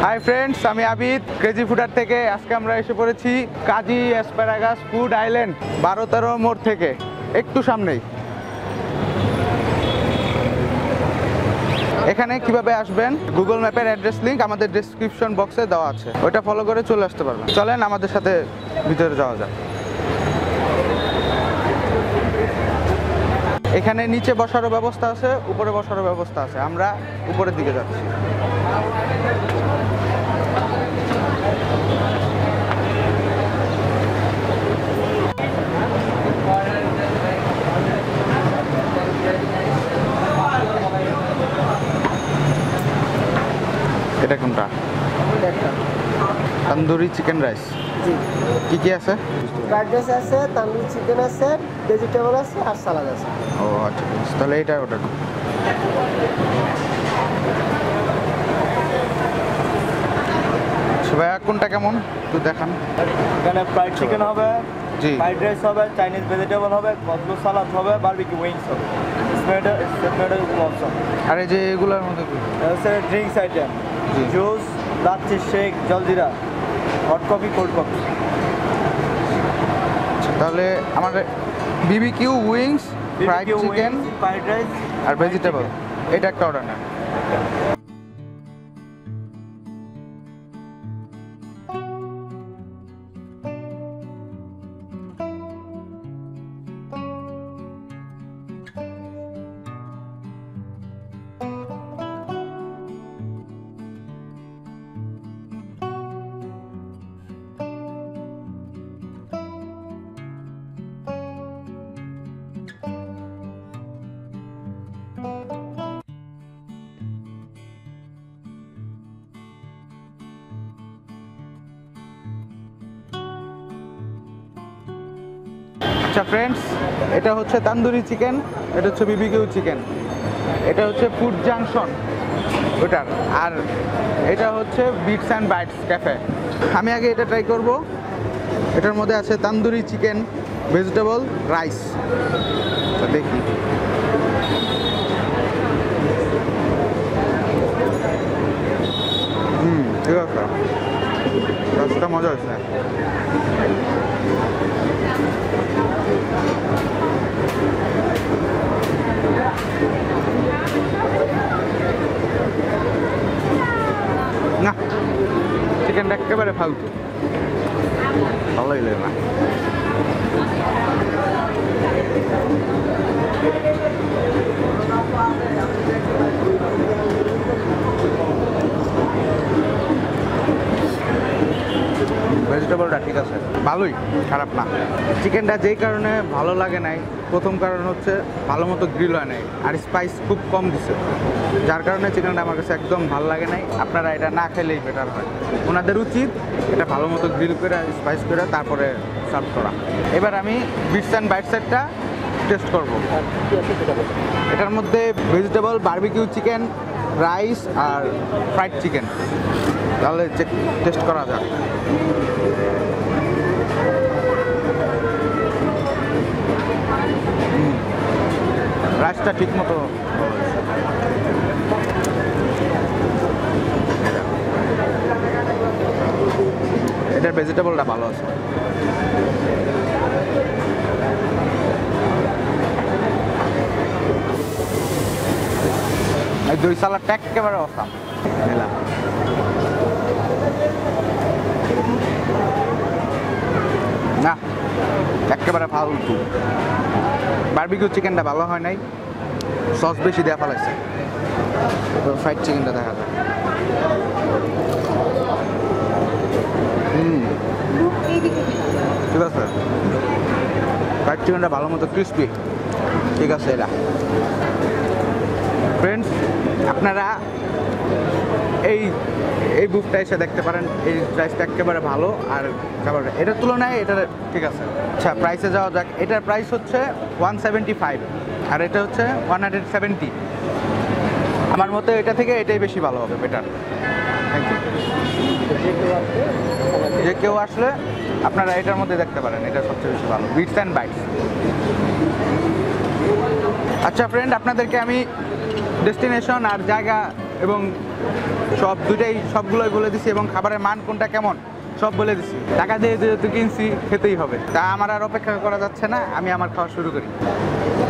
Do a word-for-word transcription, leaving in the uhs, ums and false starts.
Hi friends, আমি Abid crazy footer থেকে। আজকে আমরা এসে পড়েছি কাজী অ্যাসপারাগাস ফুড আইল্যান্ড, বারো তেরো মোড় থেকে একটু সামনেই। এখানে কিভাবে আসবেন, গুগল ম্যাপের অ্যাড্রেস লিঙ্ক আমাদের ডেসক্রিপশন বক্সে দেওয়া আছে, ওইটা ফলো করে চলে আসতে পারবেন। চলেন আমাদের সাথে ভিতরে যাওয়া যাক। এখানে নিচে বসারও ব্যবস্থা আছে, উপরে বসারও ব্যবস্থা আছে। আমরা উপরের দিকে যাচ্ছি। এটা কোনটা? Tandoori chicken rice. জি, কি কি আছে? ফ্রাইড রাইস আছে, তান্দুরি চিকেন আছে, ভেজিটেবল আছে আর সালাদ আছে। ও আচ্ছা, তাহলে এটা অর্ডার করুন। ভাইয়া কোনটা কেমন একটু দেখান। এখানে ফ্রাইড চিকেন হবে, জি, ফ্রাইড রাইস হবে, চাইনিজ ভেজিটেবল হবে, কতলু সালাদ হবে, বারবিকিউ উইংস হবে, স্প্রেডার স্প্রেডার অপশন। আর এই যে এগুলোর মধ্যে কি? আছে ড্রিঙ্কস আইটেম, জি। Juice, lassi shake, jaljeera, hot coffee, cold coffee. তাহলে আমার BBQ wings, fried chicken fried rice আর ভেজিটেবল, এটা একটা অর্ডার না। আচ্ছা ফ্রেন্ডস, এটা হচ্ছে তান্দুরি চিকেন, এটা হচ্ছে বিবিকিউ চিকেন, এটা হচ্ছে ফুড জাংশন ওটার, আর এটা হচ্ছে বিটস অ্যান্ড বাইটস ক্যাফে। আমি আগে এটা ট্রাই করব। এটার মধ্যে আছে তান্দুরি চিকেন, ভেজিটেবল, রাইস। তো দেখি। হুম, ঠিক আছে, রাইসটা মজা হয়েছে। না, চিকেনটা একেবারে ফালতু, ভালো লাগলে না। ভেজিটেবলটা ঠিক আছে, ভালোই, খারাপ না। চিকেনটা যেই কারণে ভালো লাগে নাই, প্রথম কারণ হচ্ছে ভালো মতো গ্রিল হয় নাই আর স্পাইস খুব কম দিছে, যার কারণে চিকেনটা আমার কাছে একদম ভালো লাগে নাই। আপনারা এটা না খেলেই বেটার হয়। ওনাদের উচিত এটা ভালো মতো গ্রিল করে স্পাইস করে তারপরে সার্ভ করা। এবার আমি বিটস অ্যান্ড বাইটসেরটা টেস্ট করব। এটার মধ্যে ভেজিটেবল, বারবিকিউ চিকেন, রাইস আর ফ্রাইড চিকেন। তাহলে টেস্ট করা যাক। রাইসটা ঠিক মতো, এটার ভেজিটেবলটা ভালো আছে। এই দই সালাডটা একেবারে অসাম নিলাম। না, একেবারে ফালতু। বারবিকিউ চিকেনটা ভালো হয় নাই, সস বেশি দেওয়া ফেলাইছে। ফ্রাইড চিকেনটা দেখা যায়। হুম, ঠিক আছে, ফ্রাইড চিকেনটা ভালো মতো ক্রিস্পি, ঠিক আছে। এটা ফ্রেন্ডস, আপনারা এই এই বুকটা এসে দেখতে পারেন। এই প্রাইসটা একেবারে ভালো, আর খাবার এটার তুলনায় এটা ঠিক আছে। আচ্ছা, প্রাইসে যাওয়া যাক। এটার প্রাইস হচ্ছে ওয়ান সেভেন্টি ফাইভ আর এটা হচ্ছে ওয়ান হান্ড্রেড সেভেন্টি। আমার মতে এটা থেকে এটাই বেশি ভালো হবে, বেটার। Thank you. যে কেউ আসলে আপনারা এটার মধ্যে দেখতে পারেন, এটা সবচেয়ে বেশি ভালো, বিটস অ্যান্ড বাইটস। আচ্ছা ফ্রেন্ড, আপনাদেরকে আমি ডেস্টিনেশন আর জায়গা এবং সব দুইটাই সবগুলোই বলে দিছি এবং খাবারের মান কোনটা কেমন সব বলে দিছি। টাকা দিয়ে যেহেতু কিনছি খেতেই হবে, তা আমার আর অপেক্ষা করা যাচ্ছে না, আমি আমার খাওয়া শুরু করি।